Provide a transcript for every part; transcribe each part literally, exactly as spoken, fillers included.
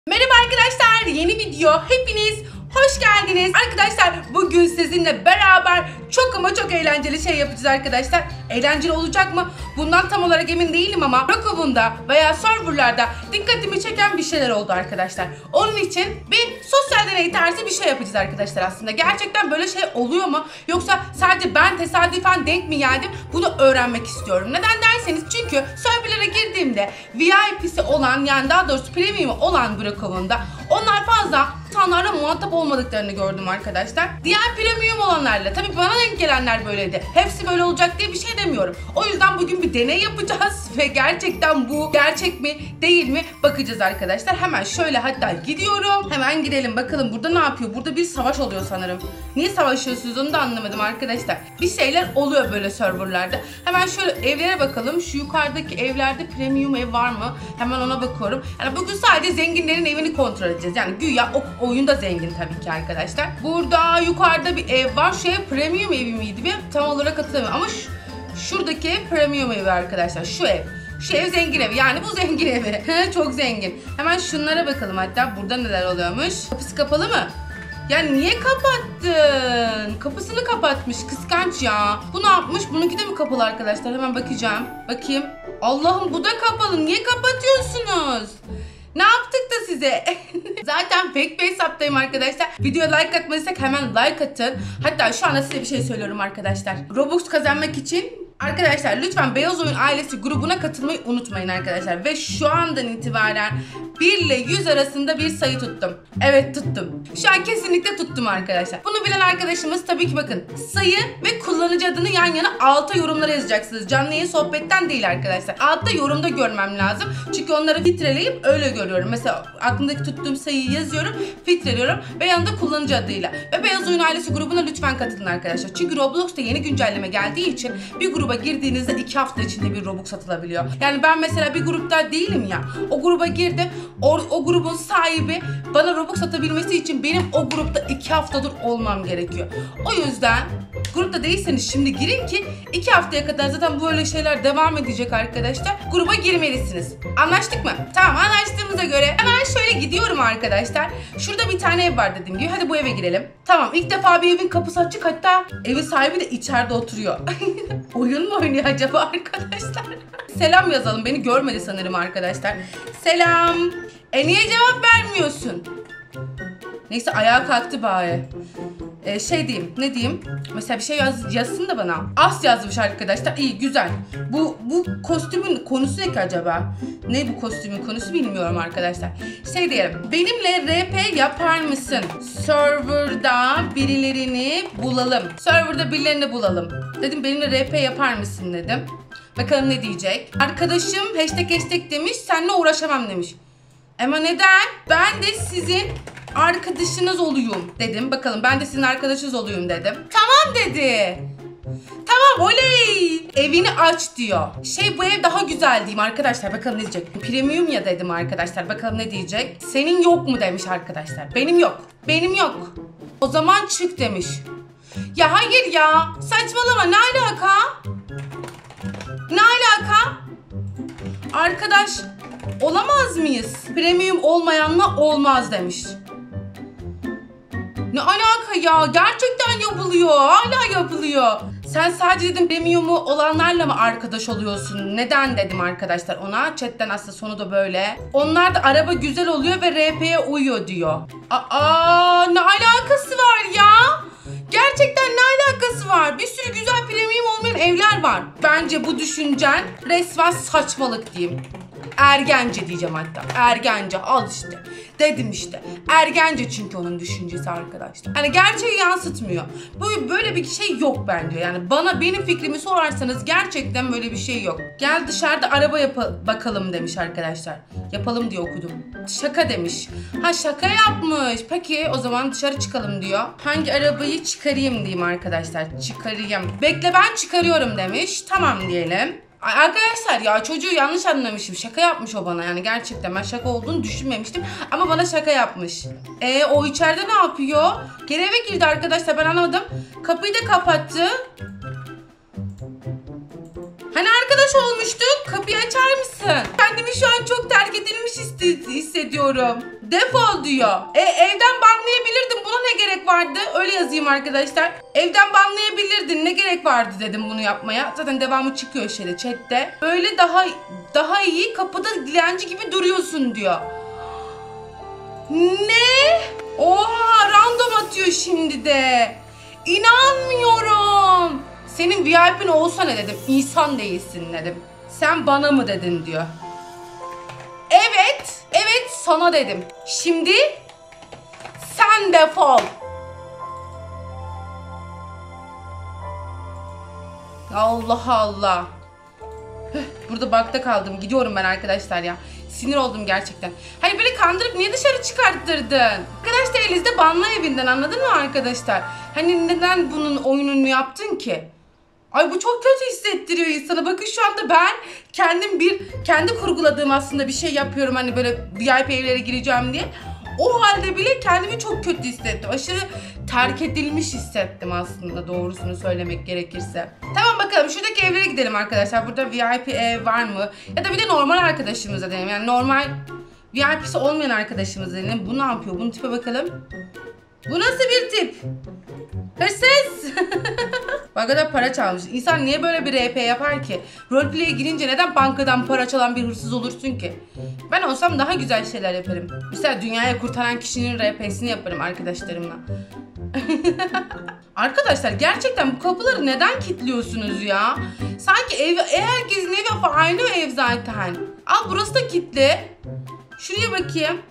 Merhaba arkadaşlar, yeni video hepiniz hoş geldiniz. Arkadaşlar bugün sizinle beraber çok ama çok eğlenceli şey yapacağız arkadaşlar. Eğlenceli olacak mı? Bundan tam olarak emin değilim ama Brokov'unda veya serverlarda dikkatimi çeken bir şeyler oldu arkadaşlar. Onun için bir sosyal deney tarzı bir şey yapacağız arkadaşlar aslında. Gerçekten böyle şey oluyor mu? Yoksa sadece ben tesadüfen denk mi geldim? Bunu öğrenmek istiyorum. Neden derseniz çünkü serverlara girdiğimde V I P'si olan, yani daha doğrusu premium olan Brokov'unda onlar fazla insanlarla muhatap olmadıklarını gördüm arkadaşlar. Diğer premium olanlarla, tabii bana denk gelenler böyleydi. Hepsi böyle olacak diye bir şey demiyorum. O yüzden bugün bir deney yapacağız ve gerçekten bu gerçek mi değil mi bakacağız arkadaşlar. Hemen şöyle hatta gidiyorum. Hemen gidelim bakalım burada ne yapıyor? Burada bir savaş oluyor sanırım. Niye savaşıyorsunuz onu da anlamadım arkadaşlar. Bir şeyler oluyor böyle serverlarda. Hemen şöyle evlere bakalım. Şu yukarıdaki evlerde premium ev var mı? Hemen ona bakıyorum. Yani bugün sadece zenginlerin evini kontrol edeceğiz. Yani güya o oyunda zengin tabii ki arkadaşlar. Burada yukarıda bir ev var. Şu ev premium evi miydi? Bir tam olarak hatırlamıyorum ama şu, şuradaki ev premium evi arkadaşlar. Şu ev. Şu ev zengin evi. Yani bu zengin evi. Çok zengin. Hemen şunlara bakalım hatta. Burada neler oluyormuş? Kapısı kapalı mı? Ya niye kapattın? Kapısını kapatmış. Kıskanç ya. Bu ne yapmış? Bununki de mi kapalı arkadaşlar? Hemen bakacağım. Bakayım. Allah'ım bu da kapalı. Niye kapatıyorsunuz? Ne yaptık da size? Zaten fake bir hesaptayım arkadaşlar. Videoya like atmadıysak hemen like atın. Hatta şu anda size bir şey söylüyorum arkadaşlar. Robux kazanmak için arkadaşlar lütfen Beyaz Oyun ailesi grubuna katılmayı unutmayın arkadaşlar. Ve şu andan itibaren bir ile yüz arasında bir sayı tuttum. Evet tuttum. Şu an kesinlikle tuttum arkadaşlar. Bunu bilen arkadaşımız tabii ki bakın. Sayı ve kullanıcı adını yan yana alta yorumlara yazacaksınız. Canlı yayın sohbetten değil arkadaşlar. Altta yorumda görmem lazım. Çünkü onları filtreleyip öyle görüyorum. Mesela aklımdaki tuttuğum sayıyı yazıyorum. Filtreliyorum ve yanında kullanıcı adıyla. Ve Beyaz Oyun ailesi grubuna lütfen katılın arkadaşlar. Çünkü Roblox'ta yeni güncelleme geldiği için bir gruba girdiğinizde iki hafta içinde bir Robux satılabiliyor. Yani ben mesela bir grupta değilim ya. O gruba girdim. O, o grubun sahibi bana Robux satabilmesi için benim o grupta iki haftadır olmam gerekiyor. O yüzden grupta değilseniz şimdi girin ki iki haftaya kadar zaten böyle şeyler devam edecek arkadaşlar. Gruba girmelisiniz. Anlaştık mı? Tamam, anlaştığımıza göre hemen şöyle gidiyorum arkadaşlar. Şurada bir tane ev var dediğim gibi. Hadi bu eve girelim. Tamam, ilk defa bir evin kapısı açık, hatta evin sahibi de içeride oturuyor. Oyun mu oynuyor acaba arkadaşlar? Selam yazalım. Beni görmedi sanırım arkadaşlar. Selam. E niye cevap vermiyorsun? Neyse ayağa kalktı bari. Ee, şey diyeyim, ne diyeyim? Mesela bir şey yaz, yazsın da bana. As yazmış arkadaşlar. İyi, güzel. Bu bu kostümün konusu ne ki acaba? Ne bu kostümün konusu bilmiyorum arkadaşlar. Şey diyelim. Benimle R P yapar mısın? Server'da birilerini bulalım. Server'da birilerini bulalım. Dedim benimle R P yapar mısın dedim. Bakalım ne diyecek. Arkadaşım hashtag hashtag demiş. Seninle uğraşamam demiş. Ama neden? Ben de sizin arkadaşınız olayım dedim. Bakalım ben de sizin arkadaşınız olayım dedim. Tamam dedi. Tamam, oley. Evini aç diyor. Şey, bu ev daha güzel diyeyim arkadaşlar. Bakalım ne diyecek. Premium ya dedim arkadaşlar. Bakalım ne diyecek. Senin yok mu demiş arkadaşlar. Benim yok. Benim yok. O zaman çık demiş. Ya hayır ya. Saçmalama, ne alaka? Ne alaka? Arkadaş olamaz mıyız? Premium olmayanla olmaz demiş. Ne alaka ya? Gerçekten yapılıyor. Hala yapılıyor. Sen sadece dedim premium'u olanlarla mı arkadaş oluyorsun? Neden dedim arkadaşlar ona. Chatten aslında sonu da böyle. Onlar da araba güzel oluyor ve R P'ye uyuyor diyor. Aa, ne alakası var ya? Gerçekten ne alakası var? Bir sürü güzel premium olmayan evler var. Bence bu düşüncen resmen saçmalık diyeyim. Ergence diyeceğim hatta. Ergence, al işte. Dedim işte. Ergence çünkü onun düşüncesi arkadaşlar. Hani gerçeği yansıtmıyor. Bu böyle bir şey yok bence. Yani bana benim fikrimi sorarsanız gerçekten böyle bir şey yok. Gel dışarıda araba yapalım bakalım demiş arkadaşlar. Yapalım diye okudum. Şaka demiş. Ha, şaka yapmış. Peki o zaman dışarı çıkalım diyor. Hangi arabayı çıkarayım diyeyim arkadaşlar. Çıkarayım. Bekle ben çıkarıyorum demiş. Tamam diyelim. Arkadaşlar ya çocuğu yanlış anlamışım. Şaka yapmış o bana, yani gerçekten ben şaka olduğunu düşünmemiştim. Ama bana şaka yapmış. E o içeride ne yapıyor? Geri eve girdi arkadaşlar, ben anlamadım. Kapıyı da kapattı. Hani arkadaş olmuştuk? Kapıyı açar mısın? Kendimi şu an çok terk edilmiş hissediyorum. Defol diyor. E, evden banlayabilirdin. Buna ne gerek vardı? Öyle yazayım arkadaşlar. Evden banlayabilirdin. Ne gerek vardı dedim bunu yapmaya. Zaten devamı çıkıyor şöyle chatte. Böyle daha daha iyi kapıda dilenci gibi duruyorsun diyor. Ne? Oha, random atıyor şimdi de. İnanmıyorum. Senin V I P'in olsa ne dedim. İnsan değilsin dedim. Sen bana mı dedin diyor. Evet. Evet sana dedim. Şimdi sen defol. Allah Allah. Burada bakta kaldım. Gidiyorum ben arkadaşlar ya. Sinir oldum gerçekten. Hani böyle kandırıp niye dışarı çıkarttırdın? Arkadaşlar Eliz'de banla evinden, anladın mı arkadaşlar? Hani neden bunun oyununu yaptın ki? Ay bu çok kötü hissettiriyor insana. Bakın şu anda ben kendim bir kendi kurguladığım aslında bir şey yapıyorum. Hani böyle V I P evlere gireceğim diye. O halde bile kendimi çok kötü hissettim. Aşırı terk edilmiş hissettim aslında, doğrusunu söylemek gerekirse. Tamam bakalım şuradaki evlere gidelim arkadaşlar. Burada V I P ev var mı? Ya da bir de normal arkadaşımıza denelim. Yani normal V I P'si olmayan arkadaşımıza denelim. Bu ne yapıyor? Bunun tipe bakalım. Bu nasıl bir tip? Hırsız! Bak kadar para çalmış. İnsan niye böyle bir R P yapar ki? Roleplay'e girince neden bankadan para çalan bir hırsız olursun ki? Ben olsam daha güzel şeyler yaparım. Mesela dünyayı kurtaran kişinin R P'sini yaparım arkadaşlarımla. Arkadaşlar gerçekten bu kapıları neden kilitliyorsunuz ya? Sanki ev, herkesin evi aynı ev zaten. Al burası da kilitli. Şuraya bakayım.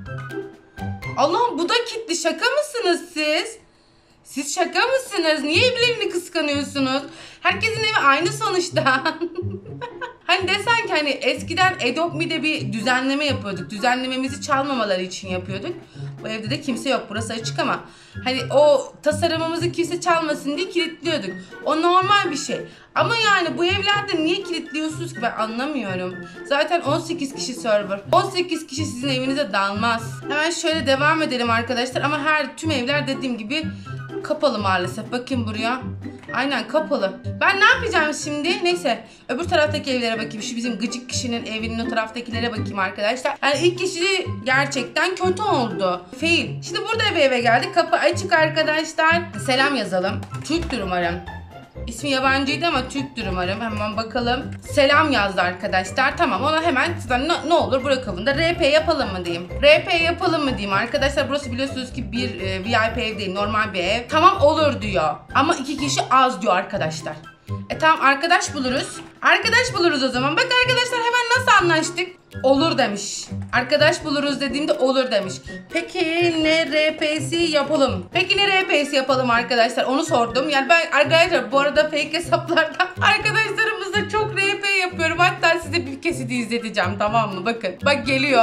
Allah'ım bu da kilitli. Şaka mısınız siz? Siz şaka mısınız? Niye evlerini kıskanıyorsunuz? Herkesin evi aynı sonuçta. Hani desen ki hani eskiden Adopt Me'de bir düzenleme yapıyorduk. Düzenlememizi çalmamaları için yapıyorduk. Bu evde de kimse yok. Burası açık ama hani o tasarımımızı kimse çalmasın diye kilitliyorduk. O normal bir şey. Ama yani bu evlerde niye kilitliyorsunuz ki ben anlamıyorum. Zaten on sekiz kişi server. on sekiz kişi sizin evinize dalmaz. Hemen şöyle devam edelim arkadaşlar. Ama her tüm evler dediğim gibi kapalı maalesef. Bakın buraya. Aynen kapalı. Ben ne yapacağım şimdi? Neyse. Öbür taraftaki evlere bakayım. Şu bizim gıcık kişinin evinin o taraftakilere bakayım arkadaşlar. Yani ilk kişi gerçekten kötü oldu. Fail. Şimdi burada bir eve geldik. Kapı açık arkadaşlar. Selam yazalım. Türk'tür umarım. İsmi yabancıydı ama Türk'tür umarım. Hemen bakalım. Selam yazdı arkadaşlar. Tamam, ona hemen ne, ne olur bırakalım da R P yapalım mı diyeyim. R P yapalım mı diyeyim arkadaşlar. Burası biliyorsunuz ki bir e, V I P ev değil, normal bir ev. Tamam olur diyor. Ama iki kişi az diyor arkadaşlar. E tamam arkadaş buluruz. Arkadaş buluruz o zaman. Bak arkadaşlar hemen nasıl anlaştık? Olur demiş. Arkadaş buluruz dediğimde olur demiş. Peki ne R P'si yapalım? Peki ne R P'si yapalım arkadaşlar? Onu sordum. Yani ben arkadaşlar bu arada fake hesaplardan arkadaşlarımızla çok R P yapıyorum. Hatta size bir kesiti izleteceğim, tamam mı? Bakın. Bak geliyor.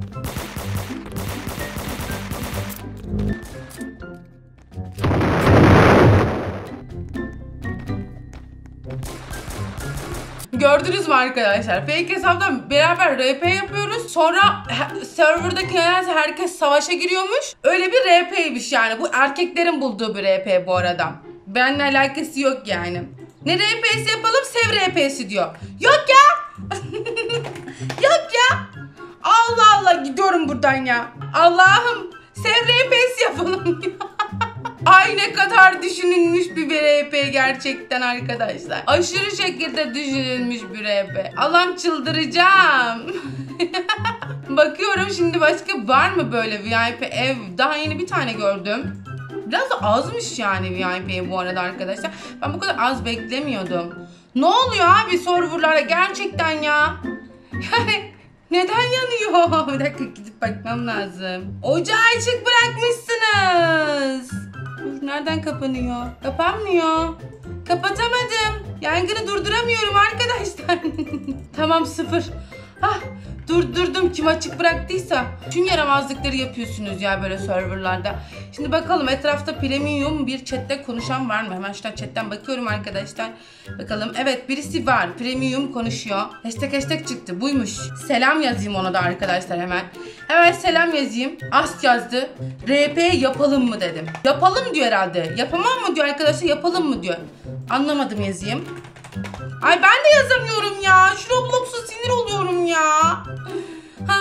Gördünüz mü arkadaşlar? Fake hesaptan beraber R P yapıyoruz. Sonra serverdaki nedense herkes savaşa giriyormuş. Öyle bir R P'ymiş yani. Bu erkeklerin bulduğu bir R P bu arada. Benimle alakası yok yani. Ne R P'si yapalım? Sev R P'si diyor. Yok ya. Yok ya. Allah Allah, gidiyorum buradan ya. Allah'ım, sev R P'si yapalım ya. Ay ne kadar düşünülmüş bir R P gerçekten arkadaşlar. Aşırı şekilde düşünülmüş bir R P. Allah'ım çıldıracağım. Bakıyorum şimdi başka var mı böyle V I P ev? Daha yeni bir tane gördüm. Biraz da azmış yani V I P bu arada arkadaşlar. Ben bu kadar az beklemiyordum. Ne oluyor abi serverlara gerçekten ya? Yani neden yanıyor? Bir dakika gidip bakmam lazım. Ocağı açık bırakmışsınız. Nereden kapanıyor? Kapanmıyor. Kapatamadım. Yangını durduramıyorum arkadaşlar. Tamam sıfır. Ah, durdurdum, kim açık bıraktıysa. Tüm yaramazlıkları yapıyorsunuz ya böyle serverlarda. Şimdi bakalım etrafta premium bir chatte konuşan var mı? Hemen şuradan chatten bakıyorum arkadaşlar. Bakalım, evet birisi var. Premium konuşuyor. Hashtag hashtag çıktı, buymuş. Selam yazayım ona da arkadaşlar hemen. Hemen selam yazayım. Ast yazdı. R P yapalım mı dedim. Yapalım diyor herhalde. Yapamam mı diyor arkadaşlar, yapalım mı diyor. Anlamadım, yazayım. Ay ben de yazamıyorum ya. Şu Roblox'a sinir oluyorum ya. Ha,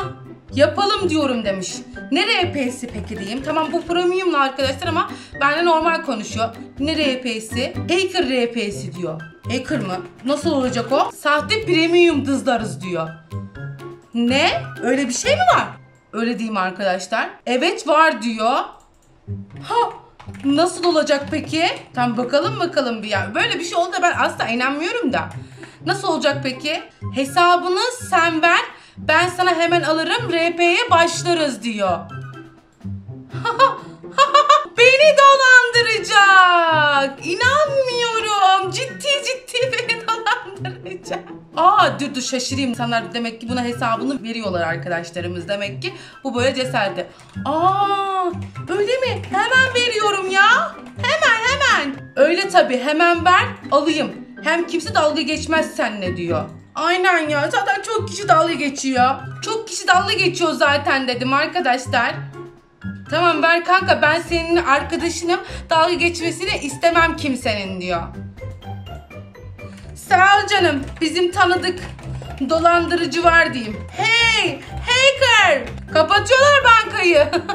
Yapalım diyorum demiş. Ne R P'si peki diyeyim. Tamam bu premium'la arkadaşlar ama benimle normal konuşuyor. Ne R P'si? Hacker R P'si diyor. Hacker mı? Nasıl olacak o? Sahte premium dızlarız diyor. Ne? Öyle bir şey mi var? Öyle diyeyim arkadaşlar. Evet var diyor. Ha, nasıl olacak peki? Tamam bakalım bakalım bir ya. Böyle bir şey oldu da ben asla inanmıyorum da. Nasıl olacak peki? Hesabını sen ver. Ben sana hemen alırım. R P'ye başlarız diyor. Beni dolandıracak. İnanmıyorum. Ciddi ciddi beni dolandıracak. Aa dur dur şaşırayım. İnsanlar demek ki buna hesabını veriyorlar arkadaşlarımız. Demek ki bu böyle cesareti. Aa öyle mi? Hemen veriyorum ya. Hemen hemen. Öyle tabii hemen ver alayım. Hem kimse dalga geçmez seninle diyor. Aynen ya zaten çok kişi dalga geçiyor. Çok kişi dalga geçiyor zaten dedim arkadaşlar. Tamam ver kanka ben senin arkadaşınım. Dalga geçmesini istemem kimsenin diyor. Sağ ol canım. Bizim tanıdık dolandırıcı var diyeyim. Hey hacker. Kapatıyorlar bankayı.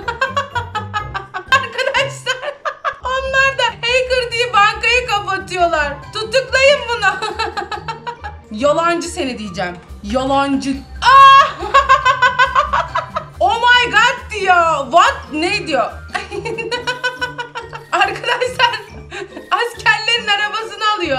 Arkadaşlar onlar da hacker diye bankayı kapatıyorlar. Tutuklayın bunu. Yalancı seni diyeceğim. Yalancı. Aa! Oh my god diyor. What? Ne diyor? Arkadaşlar askerlerin arabasını alıyor.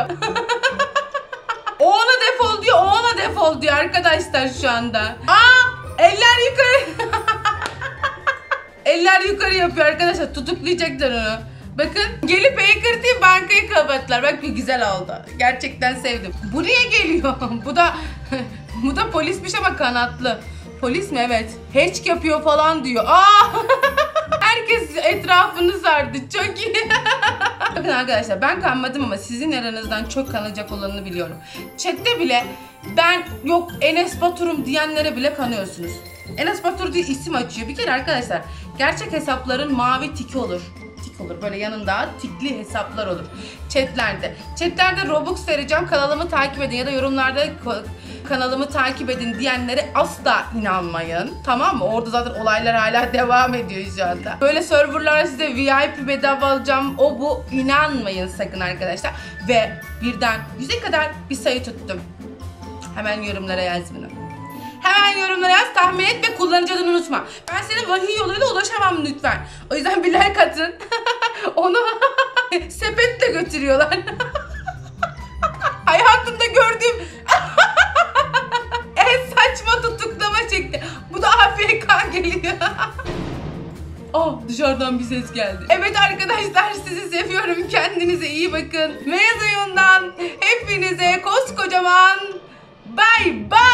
O ona defol diyor, o ona defol diyor arkadaşlar şu anda. Aa! Eller yukarı. Eller yukarı yapıyor arkadaşlar. Tutuklayacaklar onu. Bakın gelip hacker diye bankayı kapattılar. Bak bir güzel oldu. Gerçekten sevdim. Buraya geliyor. Bu da bu da polismiş ama kanatlı. Polis mi? Evet. Hatch yapıyor falan diyor. Aa! Herkes etrafını sardı. Çok iyi. Bakın arkadaşlar ben kanmadım ama sizin aranızdan çok kanacak olanını biliyorum. Chat'te bile ben yok Enes Batur'um diyenlere bile kanıyorsunuz. Enes Batur diye isim açıyor. Bir kere arkadaşlar gerçek hesapların mavi tiki olur. Tik olur. Böyle yanında tikli hesaplar olur. Chatlerde. Chatlerde Robux vereceğim. Kanalımı takip edin ya da yorumlarda kanalımı takip edin diyenlere asla inanmayın. Tamam mı? Orada zaten olaylar hala devam ediyor şu anda. Böyle serverlara size V I P bedava alacağım. O bu. İnanmayın sakın arkadaşlar. Ve birden yüze kadar bir sayı tuttum. Hemen yorumlara yaz bunu. Hemen yorumlara yaz, tahmin et ve kullanıcı adını unutma. Ben senin vahiy yoluyla ulaşamam lütfen. O yüzden bir like atın. Onu sepetle götürüyorlar. Hayatımda gördüğüm en saçma tutuklama şekli. Bu da A F K geliyor. Oh dışarıdan bir ses geldi. Evet arkadaşlar sizi seviyorum. Kendinize iyi bakın. Meyaz oyundan hepinize koskocaman bay bay.